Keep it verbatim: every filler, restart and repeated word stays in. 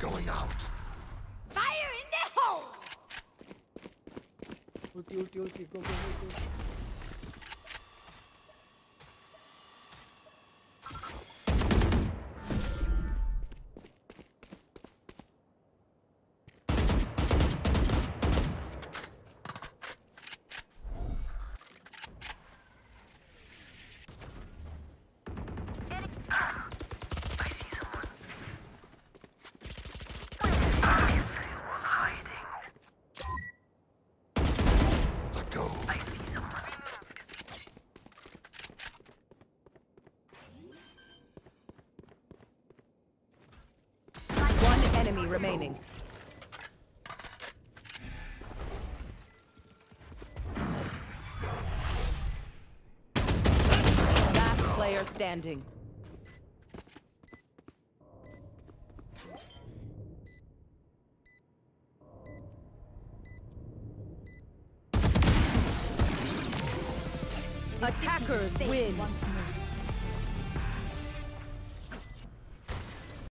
going out. Fire in the hole! Ulti, ulti, ulti, go, go, go, go. Enemy remaining. Last player standing. Attackers win.